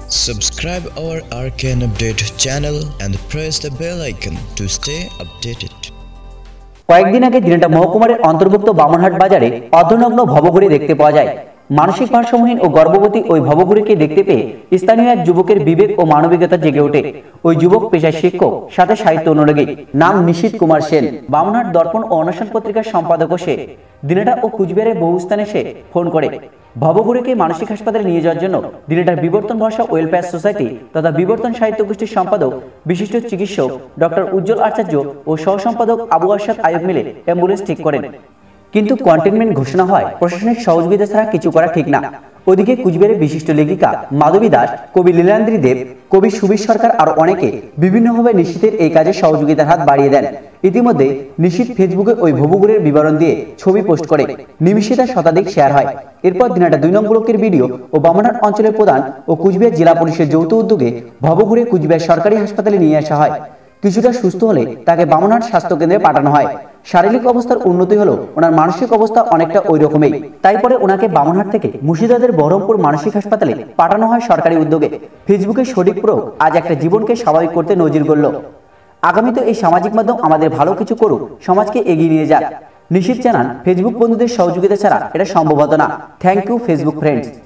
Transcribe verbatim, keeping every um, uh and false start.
Subscribe our R K N Update channel and press the bell icon to stay updated. কয়েকদিন আগে দিনাটা মহকুমার অন্তর্ভুক্ত বামনহাট বাজারে অর্ধনগ্ন ভবঘুরে দেখতে পাওয়া যায়। মানসিক ভারসাম্যহীন ও গর্ভবতী ওই ভবঘুরেকে দেখতে পেয়ে স্থানীয় এক যুবকের বিবেক ও মানবিকতা জেগে ওঠে। ওই যুবক পেশায় শিক্ষক, সাথে সাহিত্য অনুরাগী, নাম নিশীথ কুমার সেন। বামনহাট দর্পণ ও অনশন পত্রিকার সম্পাদক সে। দিনাটা ও কুচবিহারের বহু স্থানে সে ফোন করে ভবঘুরেকে মানসিক হাসপাতালে নিয়ে যাওয়ার জন্য দিনাটার বিবর্তন ভরসা ওয়েলফেয়ার সোসাইটি তথা বিবর্তন সাহিত্য গোষ্ঠীর সম্পাদক বিশিষ্ট চিকিৎসক ডক্টর উজ্জ্বল আচার্য ও সহ সম্পাদক আবু আরশাদ আয়ুব মিলে অ্যাম্বুলেন্স ঠিক করেন। কিন্তু কন্টেনমেন্ট ঘোষণা হয় প্রশাসনিক সহযোগিতা ছাড়া কিছু করা ঠিক না। ওদিকে কুচবিহারের বিশিষ্ট লেখিকা মাধবী দাস, কবি লীলান্দ্রী দেব, কবি সুবীর সরকার আর অনেকে বিভিন্নভাবে নিশীথের এই কাজে সহযোগিতার হাত বাড়িয়ে দেন। ইতিমধ্যে নিশীথ ফেসবুকে ওই ভবঘুরের বিবরণ দিয়ে ছবি পোস্ট করে নিমিষে তার শতাধিক শেয়ার হয়। এরপর দিনাটা দুই নং ব্লকের ভিডিও ও বামনহাট অঞ্চলের প্রধান ও কুচবিহার জেলা পুলিশের যৌথ উদ্যোগে ভবঘুরে কুচবিহার সরকারি হাসপাতালে নিয়ে আসা হয়। কিছুটা সুস্থ হলে তাকে বামনহাট স্বাস্থ্য কেন্দ্রে পাঠানো হয়। শারীরিক অবস্থার উন্নতি হলেও ওনার মানসিক অবস্থা অনেকটা ওই রকমই। তাই পরে ওনাকে বামনহাট থেকে মুর্শিদাবাদের বহরমপুর মানসিক হাসপাতালে পাঠানো হয় সরকারি উদ্যোগে। ফেসবুকের সঠিক প্রয়োগ আজ একটা জীবনকে স্বাভাবিক করতে নজির গড়ল। আগামীতে এই সামাজিক মাধ্যম আমাদের ভালো কিছু করুক, সমাজকে এগিয়ে নিয়ে যাক। নিশীথ জানান, ফেসবুক বন্ধুদের সহযোগিতা ছাড়া এটা সম্ভব হতো না। Thank you Facebook friends.